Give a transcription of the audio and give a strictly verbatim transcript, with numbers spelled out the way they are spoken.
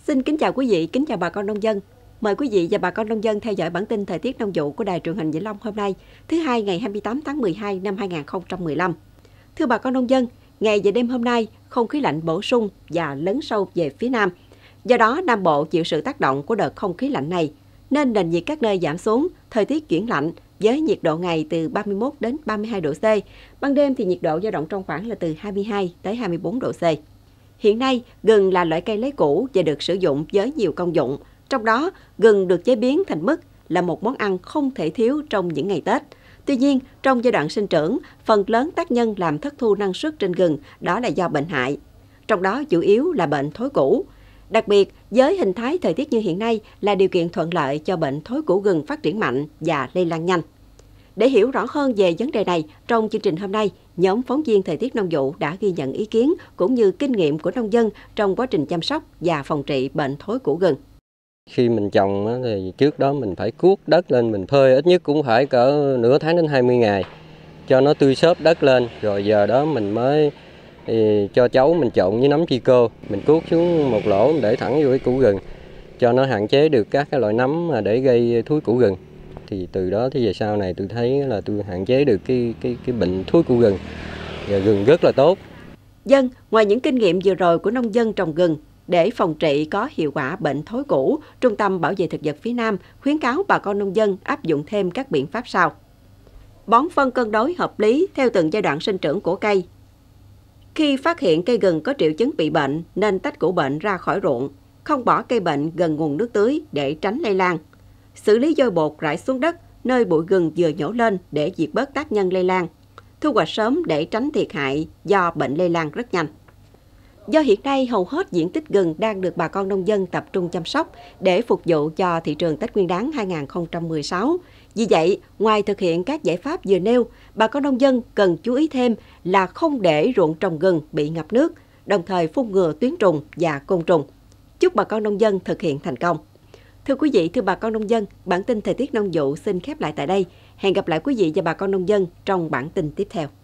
Xin kính chào quý vị, kính chào bà con nông dân. Mời quý vị và bà con nông dân theo dõi bản tin thời tiết nông vụ của Đài Truyền hình Vĩnh Long hôm nay, thứ hai ngày hai mươi tám tháng mười hai năm hai nghìn không trăm mười lăm. Thưa bà con nông dân, ngày và đêm hôm nay, không khí lạnh bổ sung và lấn sâu về phía Nam. Do đó, Nam Bộ chịu sự tác động của đợt không khí lạnh này, nên nền nhiệt các nơi giảm xuống, thời tiết chuyển lạnh với nhiệt độ ngày từ ba mươi mốt đến ba mươi hai độ C. Ban đêm thì nhiệt độ dao động trong khoảng là từ hai mươi hai tới hai mươi bốn độ C. Hiện nay, gừng là loại cây lấy củ và được sử dụng với nhiều công dụng. Trong đó, gừng được chế biến thành mứt là một món ăn không thể thiếu trong những ngày Tết. Tuy nhiên, trong giai đoạn sinh trưởng, phần lớn tác nhân làm thất thu năng suất trên gừng đó là do bệnh hại. Trong đó chủ yếu là bệnh thối củ. Đặc biệt, với hình thái thời tiết như hiện nay là điều kiện thuận lợi cho bệnh thối củ gừng phát triển mạnh và lây lan nhanh. Để hiểu rõ hơn về vấn đề này, trong chương trình hôm nay, nhóm phóng viên thời tiết nông vụ đã ghi nhận ý kiến cũng như kinh nghiệm của nông dân trong quá trình chăm sóc và phòng trị bệnh thối củ gừng. Khi mình trồng thì trước đó mình phải cuốc đất lên, mình phơi ít nhất cũng phải cỡ nửa tháng đến hai mươi ngày cho nó tươi xốp đất lên, rồi giờ đó mình mới thì cho cháu mình trộn với nấm chi cô, mình cuốc xuống một lỗ để thẳng vô cái củ gừng cho nó hạn chế được các cái loại nấm mà để gây thối củ gừng. Thì từ đó thì về sau này tôi thấy là tôi hạn chế được cái cái cái bệnh thối củ gừng và gừng rất là tốt. Dân, ngoài những kinh nghiệm vừa rồi của nông dân trồng gừng, để phòng trị có hiệu quả bệnh thối củ, Trung tâm Bảo vệ Thực vật phía Nam khuyến cáo bà con nông dân áp dụng thêm các biện pháp sau. Bón phân cân đối hợp lý theo từng giai đoạn sinh trưởng của cây. Khi phát hiện cây gừng có triệu chứng bị bệnh nên tách củ bệnh ra khỏi ruộng, không bỏ cây bệnh gần nguồn nước tưới để tránh lây lan. Xử lý vôi bột rải xuống đất nơi bụi gừng vừa nhổ lên để diệt bớt tác nhân lây lan. Thu hoạch sớm để tránh thiệt hại do bệnh lây lan rất nhanh. Do hiện nay hầu hết diện tích gừng đang được bà con nông dân tập trung chăm sóc để phục vụ cho thị trường Tết Nguyên đán hai nghìn không trăm mười sáu. Vì vậy, ngoài thực hiện các giải pháp vừa nêu, bà con nông dân cần chú ý thêm là không để ruộng trồng gừng bị ngập nước, đồng thời phun ngừa tuyến trùng và côn trùng. Chúc bà con nông dân thực hiện thành công. Thưa quý vị, thưa bà con nông dân, bản tin thời tiết nông vụ xin khép lại tại đây. Hẹn gặp lại quý vị và bà con nông dân trong bản tin tiếp theo.